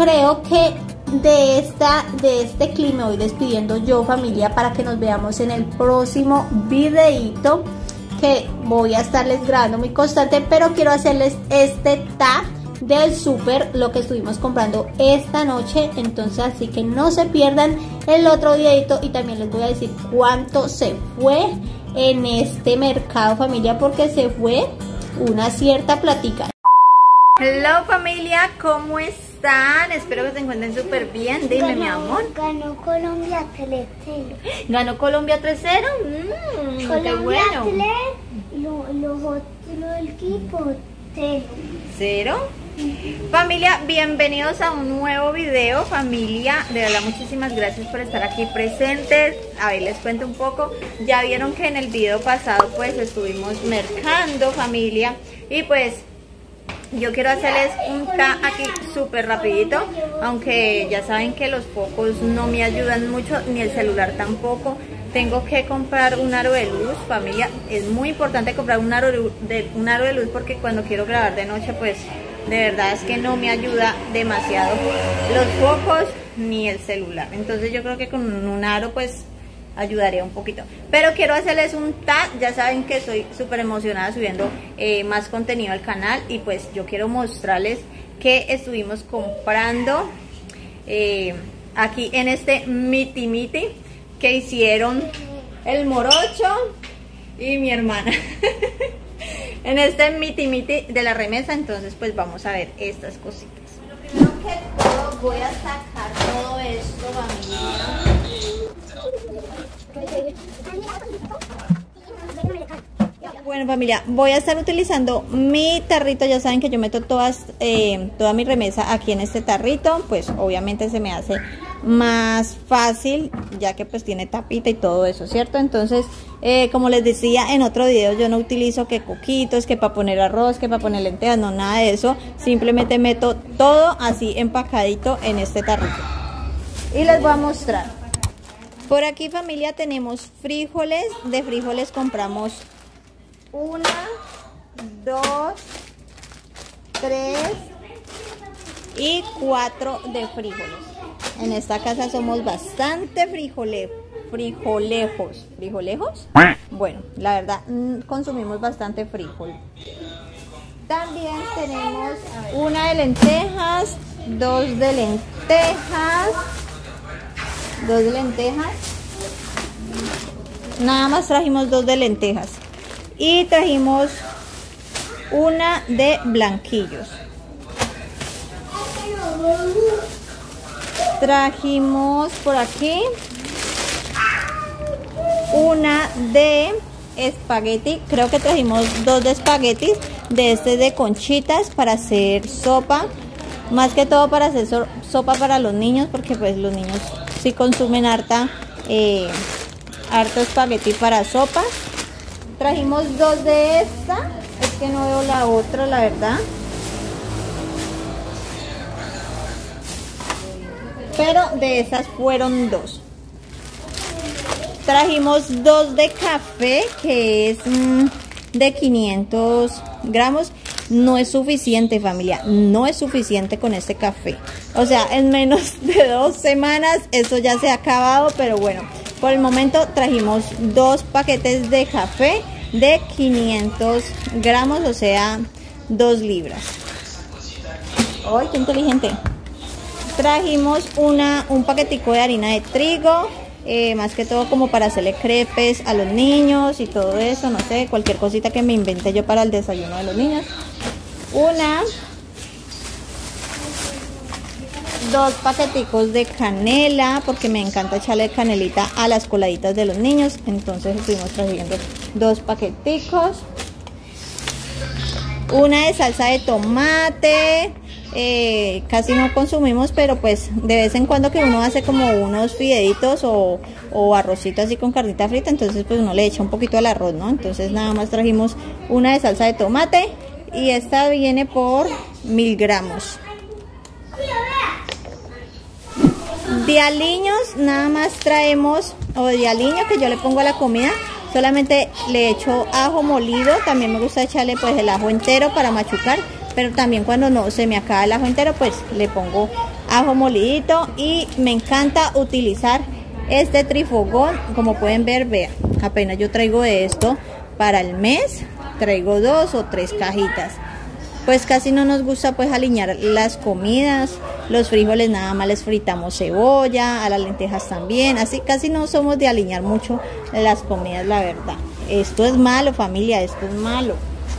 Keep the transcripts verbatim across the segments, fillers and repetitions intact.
creo que de, esta, de este clip me voy despidiendo yo, familia, para que nos veamos en el próximo videito, que voy a estarles grabando muy constante, pero quiero hacerles este tag del súper, lo que estuvimos comprando esta noche. Entonces así que no se pierdan el otro videito, y también les voy a decir cuánto se fue en este mercado, familia, porque se fue una cierta platica. Hello, familia, ¿cómo están? Espero que se encuentren súper bien. Dime, ganó, mi amor. Ganó Colombia tres cero. ¿Ganó Colombia tres cero? Mmm, qué bueno. tres, lo, los otros equipos cero. ¿Cero? Familia, bienvenidos a un nuevo video, familia. De verdad, muchísimas gracias por estar aquí presentes. A ver, les cuento un poco. Ya vieron que en el video pasado pues estuvimos mercando, familia, y pues yo quiero hacerles un tag aquí súper rapidito, aunque ya saben que los focos no me ayudan mucho, ni el celular tampoco. Tengo que comprar un aro de luz, familia. Es muy importante comprar un aro de, un aro de luz, porque cuando quiero grabar de noche pues de verdad es que no me ayuda demasiado los focos ni el celular. Entonces yo creo que con un aro pues ayudaría un poquito. Pero quiero hacerles un tag. Ya saben que estoy súper emocionada subiendo eh, más contenido al canal, y pues yo quiero mostrarles que estuvimos comprando eh, aquí en este miti miti que hicieron el morocho y mi hermana en este miti miti de la remesa. Entonces pues vamos a ver estas cositas. Lo primero que todo, voy a sacar todo esto, familia. Bueno, familia, voy a estar utilizando mi tarrito. Ya saben que yo meto todas, eh, toda mi remesa aquí en este tarrito. Pues obviamente se me hace más fácil, ya que pues tiene tapita y todo eso, ¿cierto? Entonces, eh, como les decía en otro video, yo no utilizo que coquitos, que para poner arroz, que para poner lentejas, no, nada de eso. Simplemente meto todo así empacadito en este tarrito. Y les voy a mostrar. Por aquí, familia, tenemos frijoles. De frijoles compramos una, dos, tres y cuatro de frijoles. En esta casa somos bastante frijole, frijolejos. ¿Frijolejos? Bueno, la verdad, consumimos bastante frijol. También tenemos una de lentejas, dos de lentejas, dos de lentejas. Nada más trajimos dos de lentejas. Y trajimos una de blanquillos. Trajimos por aquí una de espagueti. Creo que trajimos dos de espaguetis, de este de conchitas, para hacer sopa. Más que todo para hacer so sopa para los niños, porque pues los niños sí consumen harta, eh, harto espagueti para sopa. Trajimos dos de esta. Es que no veo la otra, la verdad. Pero de esas fueron dos. Trajimos dos de café, que es mmm, de quinientos gramos. No es suficiente, familia. No es suficiente con este café. O sea, en menos de dos semanas eso ya se ha acabado. Pero bueno, por el momento trajimos dos paquetes de café de quinientos gramos, o sea, dos libras. ¡Ay, qué inteligente! Trajimos una, un paquetico de harina de trigo, eh, más que todo como para hacerle crepes a los niños y todo eso, no sé, cualquier cosita que me inventé yo para el desayuno de los niños. Una, dos paqueticos de canela, porque me encanta echarle canelita a las coladitas de los niños. Entonces estuvimos trayendo dos paqueticos. Una de salsa de tomate. Eh, casi no consumimos, pero pues de vez en cuando que uno hace como unos fideitos o, o arrocito así con carnita frita, entonces pues uno le echa un poquito al arroz, ¿no? Entonces nada más trajimos una de salsa de tomate, y esta viene por mil gramos. De aliños nada más traemos, o de aliño que yo le pongo a la comida, solamente le echo ajo molido. También me gusta echarle pues el ajo entero para machucar, pero también cuando no se me acaba el ajo entero pues le pongo ajo molidito, y me encanta utilizar este trifogón. Como pueden ver, vean, apenas yo traigo de esto para el mes, traigo dos o tres cajitas. Pues casi no nos gusta pues aliñar las comidas. Los frijoles nada más les fritamos cebolla, a las lentejas también, así casi no somos de aliñar mucho las comidas, la verdad. Esto es malo, familia, esto es malo.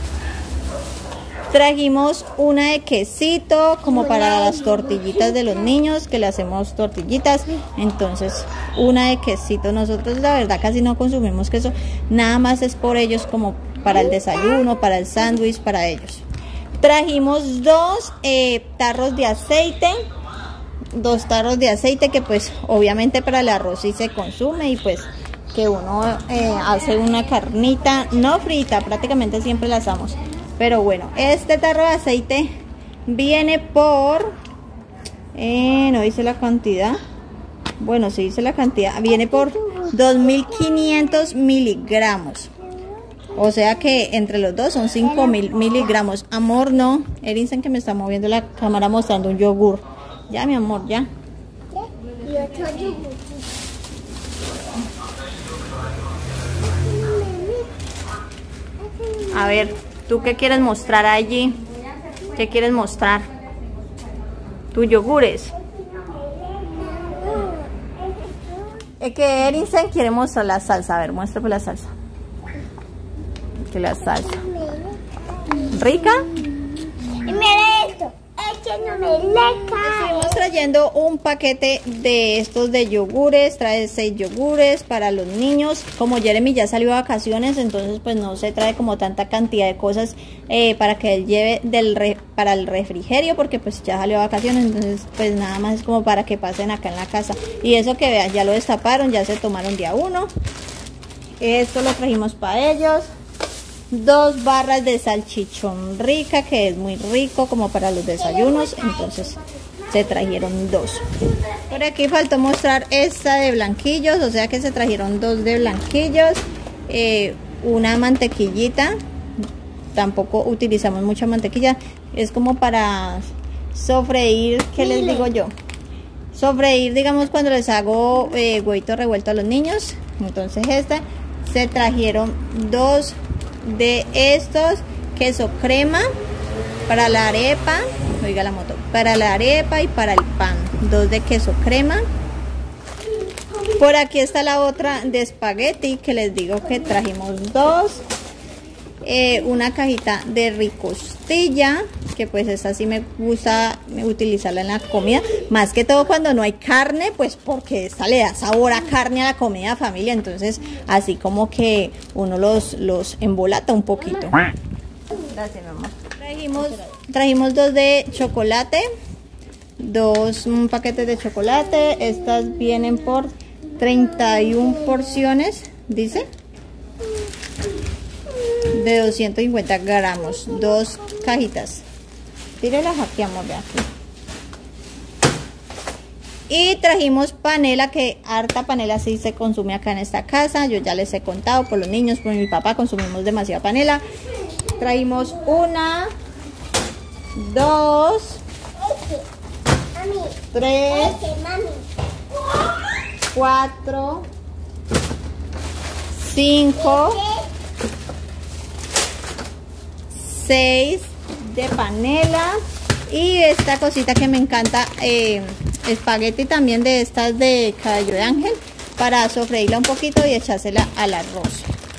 Trajimos una de quesito como para las tortillitas de los niños, que le hacemos tortillitas. Entonces una de quesito. Nosotros la verdad casi no consumimos queso, nada más es por ellos, como para el desayuno, para el sándwich, para ellos. Trajimos dos eh, tarros de aceite, dos tarros de aceite que pues obviamente para el arroz sí se consume, y pues que uno eh, hace una carnita no frita, prácticamente siempre la hacemos. Pero bueno, este tarro de aceite viene por, eh, no dice la cantidad, bueno sí dice la cantidad, viene por dos mil quinientos miligramos. O sea que entre los dos son cinco mil miligramos. Amor, no. Erinsen que me está moviendo la cámara mostrando un yogur. Ya, mi amor, ya. A ver, ¿tú qué quieres mostrar allí? ¿Qué quieres mostrar? ¿Tus yogures? Es que Erinsen quiere mostrar la salsa. A ver, muéstrame la salsa. Que la salsa rica. Y mira esto, es que no me le cae. Estamos trayendo un paquete de estos de yogures. Trae seis yogures para los niños. Como Jeremy ya salió de vacaciones, entonces pues no se trae como tanta cantidad de cosas eh, para que él lleve del re, para el refrigerio, porque pues ya salió de vacaciones. Entonces pues nada más es como para que pasen acá en la casa. Y eso que vean, ya lo destaparon, ya se tomaron día uno. Esto lo trajimos para ellos. Dos barras de salchichón rica, que es muy rico como para los desayunos, entonces se trajeron dos. Por aquí faltó mostrar esta de blanquillos, o sea que se trajeron dos de blanquillos, eh, una mantequillita. Tampoco utilizamos mucha mantequilla, es como para sofreír, ¿qué les digo yo? Sofreír, digamos, cuando les hago eh, huevito revuelto a los niños. Entonces esta, se trajeron dos de estos, queso crema para la arepa, oiga la moto, para la arepa y para el pan, dos de queso crema. Por aquí está la otra de espagueti, que les digo que trajimos dos, eh, una cajita de ricostilla, que pues esta sí me gusta utilizarla en la comida, más que todo cuando no hay carne, pues porque esta le da sabor a carne a la comida, familia. Entonces así como que uno los, los embolata un poquito. Gracias, mi amor. Trajimos, trajimos dos de chocolate, dos un paquetes de chocolate. Estas vienen por treinta y una porciones, dice, de doscientos cincuenta gramos, dos cajitas. Tírelas aquí, amor, de aquí. Y trajimos panela, que harta panela sí se consume acá en esta casa. Yo ya les he contado, por los niños, por mi papá consumimos demasiada panela. Trajimos una, dos, tres, cuatro, cinco, seis de panela, y esta cosita que me encanta, eh, espagueti también, de estas de cabello de ángel, para sofreírla un poquito y echársela al arroz.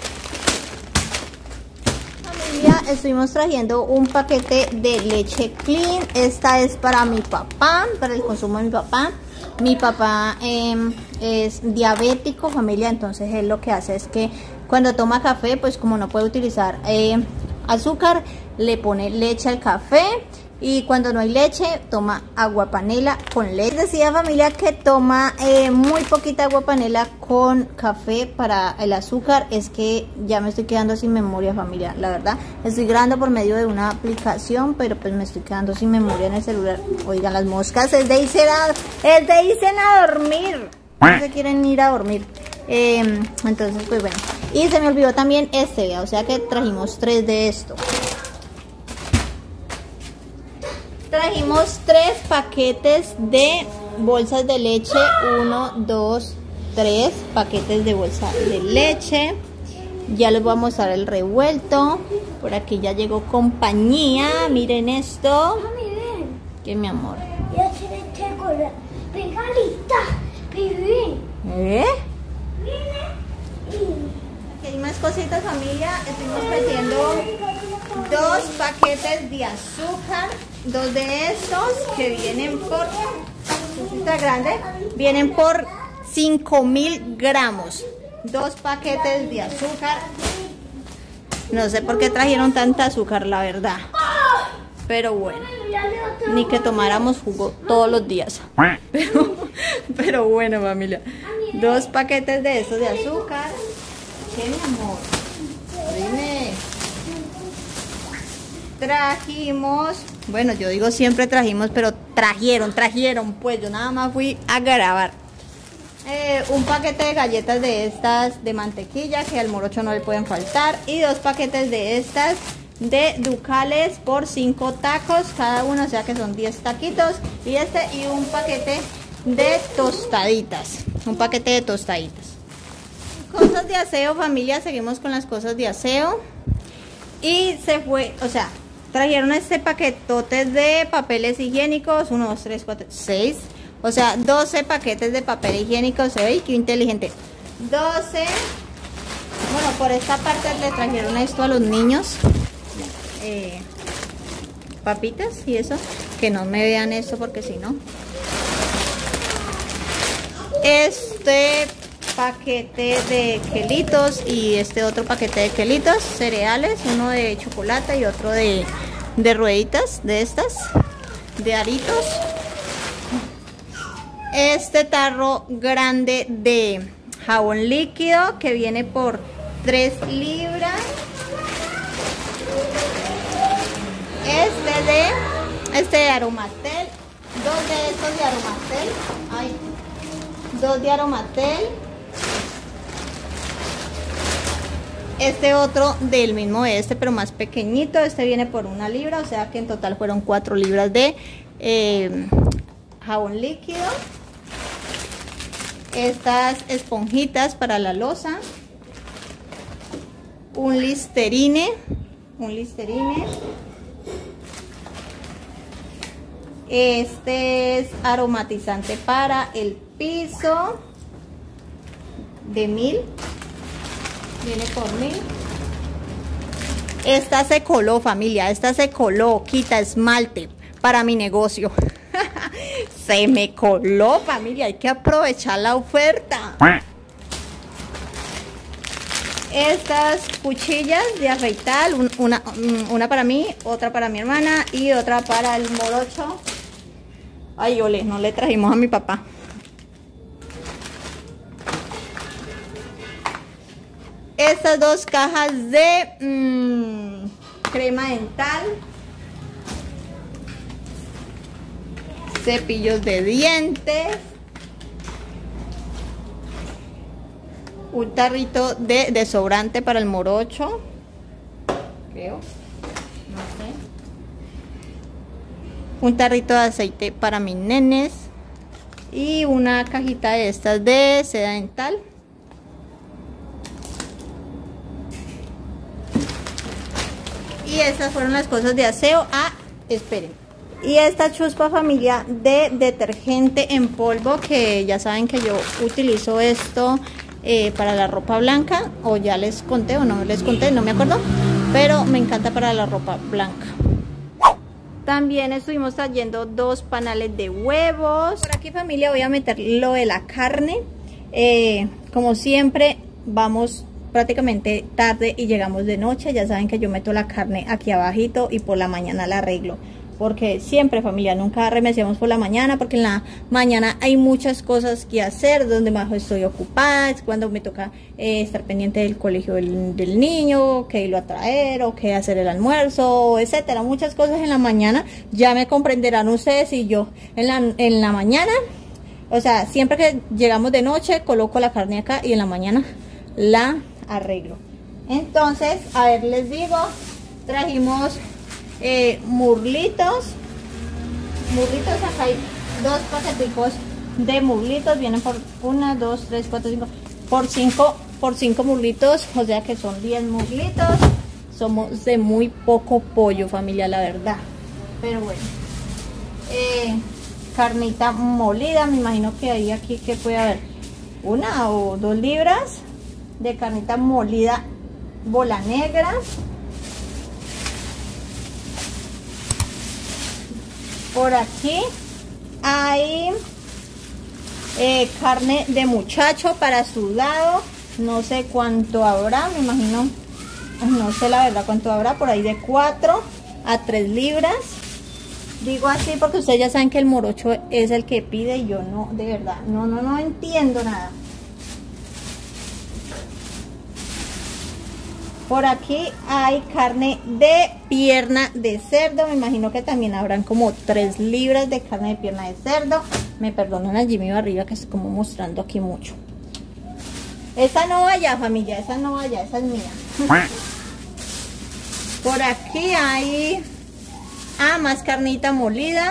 Familia, estuvimos trayendo un paquete de leche clean. Esta es para mi papá, para el consumo de mi papá. Mi papá eh, es diabético, familia, entonces él lo que hace es que cuando toma café, pues como no puede utilizar eh, azúcar, le pone leche al café, y cuando no hay leche toma agua panela con leche. Decía, familia, que toma eh, muy poquita agua panela con café para el azúcar. Es que ya me estoy quedando sin memoria, familia, la verdad. Estoy grabando por medio de una aplicación, pero pues me estoy quedando sin memoria en el celular. Oigan, las moscas, es de irse a, es de irse a dormir, no se quieren ir a dormir. Eh, entonces pues bueno, y se me olvidó también este, o sea que trajimos tres de esto. Trajimos trajimos tres paquetes de bolsas de leche. Uno, dos, tres paquetes de bolsa de leche. Ya les voy a mostrar el revuelto. Por aquí ya llegó compañía. Miren esto. Mami, ven. ¿Qué, mi amor? Ya se me tengo la pegadita. Ven. ¿Eh? Mira. Aquí hay más cositas, familia. Estuvimos pidiendo dos paquetes de azúcar. Dos de estos que vienen por... Cosita grande. Vienen por cinco mil gramos. Dos paquetes de azúcar. No sé por qué trajeron tanta azúcar, la verdad. Pero bueno, ni que tomáramos jugo todos los días. Pero, pero bueno, familia. Dos paquetes de estos de azúcar. ¿Qué, mi amor? Dime. Trajimos, bueno, yo digo siempre trajimos, pero trajeron, trajeron, pues yo nada más fui a grabar. Eh, un paquete de galletas de estas de mantequilla, que al morocho no le pueden faltar. Y dos paquetes de estas de Ducales por cinco tacos cada uno, o sea que son diez taquitos. Y este y un paquete de tostaditas. Un paquete de tostaditas. Cosas de aseo, familia, seguimos con las cosas de aseo. Y se fue, o sea, trajeron este paquetote de papeles higiénicos. uno, dos, tres, cuatro, seis. O sea, doce paquetes de papel higiénico. Se ve, qué inteligente. doce. Bueno, por esta parte le trajeron esto a los niños. Eh, papitas y eso. Que no me vean esto porque si no. Este paquete de quelitos y este otro paquete de quelitos. Cereales. Uno de chocolate y otro de, de rueditas de estas. De aritos. Este tarro grande de jabón líquido que viene por tres libras. Este de este de Aromatel. Dos de estos de Aromatel. Ay, dos de Aromatel. Este otro del mismo de este, pero más pequeñito. Este viene por una libra, o sea que en total fueron cuatro libras de eh, jabón líquido. Estas esponjitas para la loza. Un Listerine. Un Listerine. Este es aromatizante para el piso. De mil. Viene por mil. Esta se coló, familia. Esta se coló. Quita esmalte para mi negocio. Se me coló, familia. Hay que aprovechar la oferta. Estas cuchillas de afeitar. Una, una para mí, otra para mi hermana y otra para el morocho. Ay, ole, no le trajimos a mi papá. Estas dos cajas de mmm, crema dental. Cepillos de dientes. Un tarrito de desodorante para el morocho. Creo. No sé. Un tarrito de aceite para mis nenes. Y una cajita de estas de seda dental. Y estas fueron las cosas de aseo. Ah, esperen. Y esta chuspa, familia, de detergente en polvo, que ya saben que yo utilizo esto eh, para la ropa blanca, o ya les conté o no les conté, no me acuerdo, pero me encanta para la ropa blanca. También estuvimos trayendo dos panales de huevos. Por aquí, familia, voy a meter lo de la carne. Eh, como siempre, vamos prácticamente tarde y llegamos de noche. Ya saben que yo meto la carne aquí abajito y por la mañana la arreglo. Porque siempre, familia, nunca remeciamos por la mañana, porque en la mañana hay muchas cosas que hacer, donde más estoy ocupada, es cuando me toca eh, estar pendiente del colegio del, del niño, que irlo a traer, o que hacer el almuerzo, etcétera. Muchas cosas en la mañana, ya me comprenderán ustedes. Y yo en la, en la mañana, o sea, siempre que llegamos de noche, coloco la carne acá y en la mañana la arreglo. Entonces, a ver, les digo, trajimos... Eh, murlitos muslitos. Acá hay dos paqueticos de muslitos. Vienen por una, dos, tres, cuatro, cinco. Por cinco, por cinco muslitos. O sea que son diez muslitos. Somos de muy poco pollo, familia, la verdad. Pero bueno. Eh, carnita molida. Me imagino que hay aquí que puede haber una o dos libras de carnita molida bola negra. Por aquí hay eh, carne de muchacho para sudado. No sé cuánto habrá, me imagino, no sé la verdad cuánto habrá, por ahí de cuatro a tres libras. Digo así porque ustedes ya saben que el morocho es el que pide y yo no, de verdad, no, no, no entiendo nada. Por aquí hay carne de pierna de cerdo. Me imagino que también habrán como tres libras de carne de pierna de cerdo. Me perdonan allí mi barriga que estoy como mostrando aquí mucho. Esa no vaya, familia, esa no vaya, esa es mía. Por aquí hay... Ah, más carnita molida.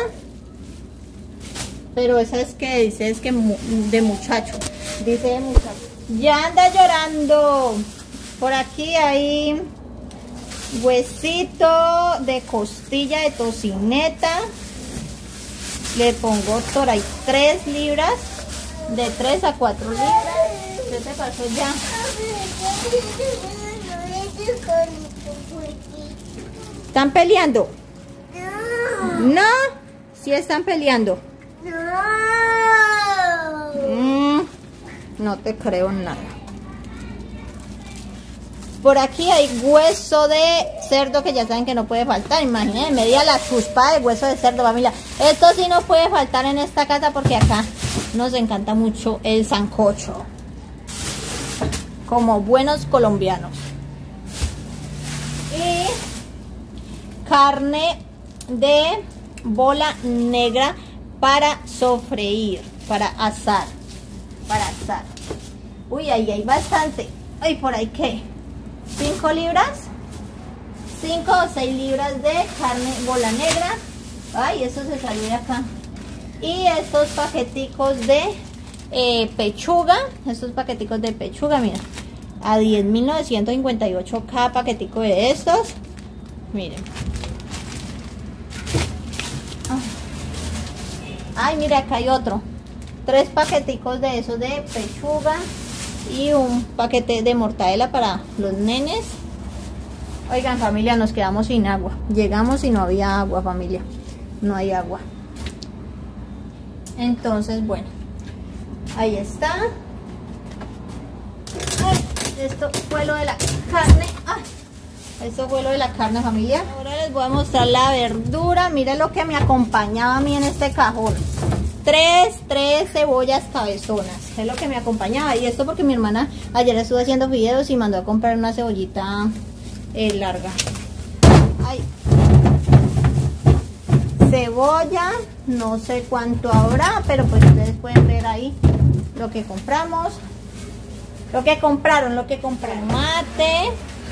Pero esa es que dice, es que de muchacho. Dice de muchacho. Ya anda llorando. Por aquí hay huesito de costilla de tocineta. Le pongo por ahí tres libras. De tres a cuatro libras. ¿Qué te pasó ya? ¿Están peleando? No. ¿Sí están peleando? Mm, no te creo nada. Por aquí hay hueso de cerdo que ya saben que no puede faltar. Imagínense, media la chuspa de hueso de cerdo, familia. Esto sí no puede faltar en esta casa porque acá nos encanta mucho el sancocho. Como buenos colombianos. Y carne de bola negra para sofreír, para asar. Para asar. Uy, ahí hay bastante. Ay, por ahí qué. cinco libras, cinco o seis libras de carne bola negra. Ay, eso se salió de acá. Y estos paqueticos de eh, pechuga, estos paqueticos de pechuga, mira, a diez mil novecientos cincuenta y ocho cada paquetico de estos. Miren. Ay, mira, acá hay otro. Tres paqueticos de esos de pechuga. Y un paquete de mortadela para los nenes. Oigan, familia, nos quedamos sin agua. Llegamos y no había agua, familia. No hay agua. Entonces, bueno, ahí está. Ay, esto fue lo de la carne. Ay, esto fue lo de la carne, familia. Ahora les voy a mostrar la verdura. Miren lo que me acompañaba a mí en este cajón. Tres, tres cebollas cabezonas. Es lo que me acompañaba. Y esto porque mi hermana ayer estuvo haciendo videos y mandó a comprar una cebollita eh, larga. Ay. Cebolla. No sé cuánto habrá, pero pues ustedes pueden ver ahí lo que compramos. Lo que compraron, lo que compraron. Mate.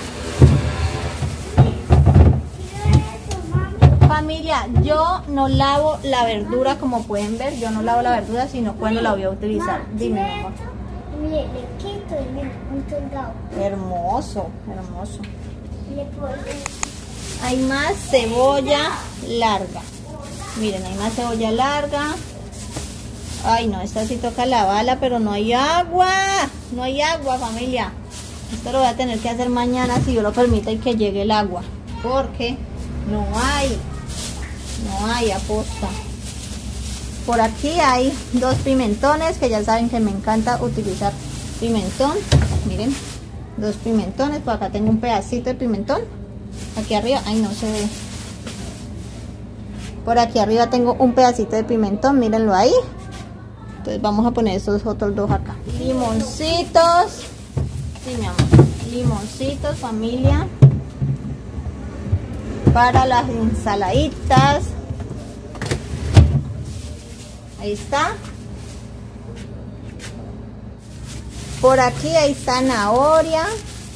Familia, yo no lavo la verdura como pueden ver, yo no lavo la verdura sino cuando la voy a utilizar. Dime, amor. Mire, le quito y le punto el lado. Hermoso, hermoso. Le pongo. Hay más cebolla larga. Miren, hay más cebolla larga. Ay, no, esta sí toca lavarla, pero no hay agua. No hay agua, familia. Esto lo voy a tener que hacer mañana si Dios lo permite y que llegue el agua. Porque no hay. No hay aposta. Por aquí hay dos pimentones que ya saben que me encanta utilizar pimentón. Miren, dos pimentones. Por acá tengo un pedacito de pimentón. Aquí arriba, ay, no se ve. Por aquí arriba tengo un pedacito de pimentón, mírenlo ahí. Entonces vamos a poner estos otros dos acá. Limoncitos. Sí, mi amor. Limoncitos, familia. Para las ensaladitas. Ahí está. Por aquí hay zanahoria.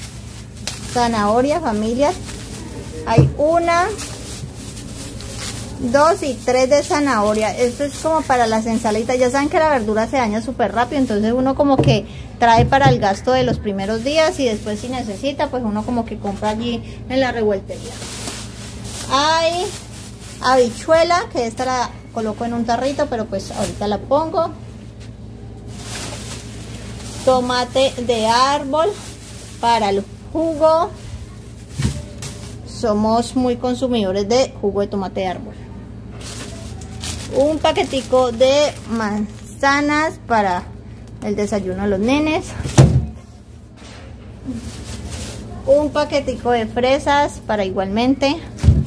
Zanahoria, familia. Hay una, dos y tres de zanahoria. Esto es como para las ensaladitas. Ya saben que la verdura se daña súper rápido, entonces uno como que trae para el gasto de los primeros días y después si necesita, pues uno como que compra allí en la revueltería. Hay habichuela, que esta la coloco en un tarrito, pero pues ahorita la pongo. Tomate de árbol para el jugo. Somos muy consumidores de jugo de tomate de árbol. Un paquetico de manzanas para el desayuno de los nenes. Un paquetico de fresas para igualmente.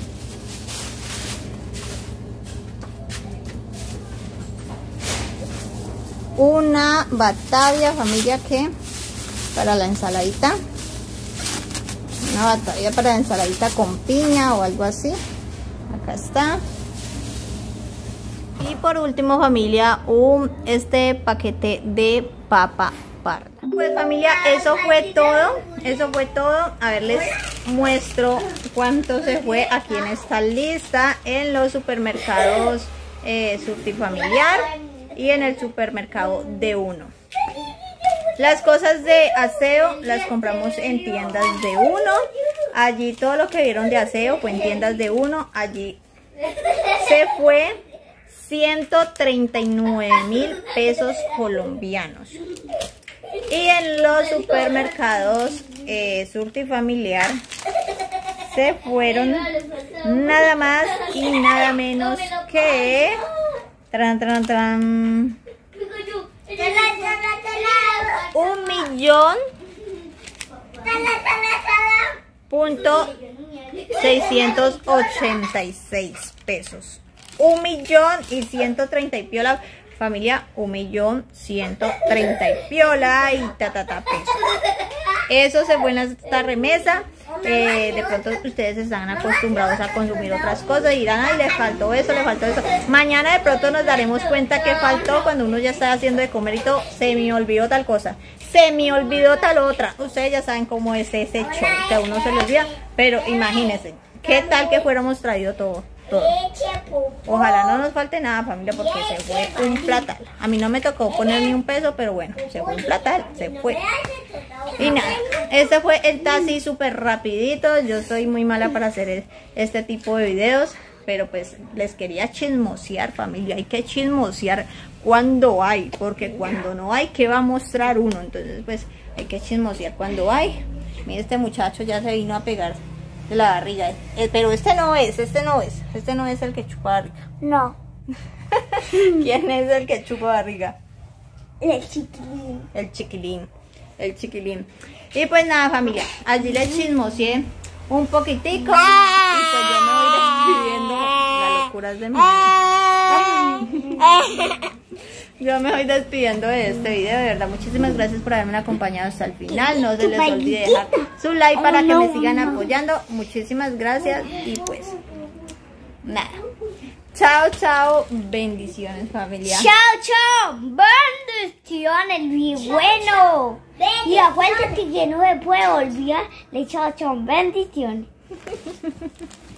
Una batavia, familia, que para la ensaladita. Una batavia para la ensaladita con piña o algo así. Acá está. Y por último, familia, un este paquete de papa parda. Pues familia, eso fue todo. Eso fue todo. A ver, les muestro cuánto se fue aquí en esta lista en los supermercados eh, Surtifamiliar y en el supermercado de uno. Las cosas de aseo las compramos en tiendas de uno. Allí todo lo que vieron de aseo fue en tiendas de uno. Allí se fue ciento treinta y nueve mil pesos colombianos. Y en los supermercados eh, Surtifamiliar se fueron nada más y nada menos que tran, tran, tran, un millón punto seiscientos ochenta y seis pesos. Un millón y ciento treinta y piola, familia, un millón ciento treinta y piola y ta ta ta pesos. Eso se fue en esta remesa. Eh, de pronto ustedes están acostumbrados a consumir otras cosas y dirán, ay, le faltó eso, le faltó eso. Mañana de pronto nos daremos cuenta que faltó cuando uno ya está haciendo de comer y todo. Se me olvidó tal cosa, se me olvidó tal otra. Ustedes ya saben cómo es ese show, que a uno se le olvida. Pero imagínense, ¿qué tal que fuéramos traído todo? Todo. Ojalá no nos falte nada, familia, porque se fue un platal. A mí no me tocó poner ni un peso, pero bueno, se fue un platal, se fue. Y nada, este fue el taxi súper rapidito. Yo soy muy mala para hacer este tipo de videos, pero pues les quería chismosear, familia. Hay que chismosear cuando hay, porque cuando no hay, ¿qué va a mostrar uno? Entonces pues hay que chismosear cuando hay. Mira, este muchacho ya se vino a pegar de la barriga, eh, pero este no es, este no es, este no es el que chupa barriga. No. ¿Quién es el que chupa barriga? El chiquilín. El chiquilín, el chiquilín. Y pues nada, familia, allí les chismoseé un poquitico y pues yo me voy despidiendo. Las locuras de mi Yo me voy despidiendo de este video. De verdad, muchísimas gracias por haberme acompañado hasta el final. No se les olvide dejar su like para que me sigan apoyando. Muchísimas gracias. Y pues, nada. Chao, chao. Bendiciones, familia. Chao, chao. Bendiciones, mi bueno. Y acuérdate que no me puede olvidar. Le chao, chao. Bendiciones.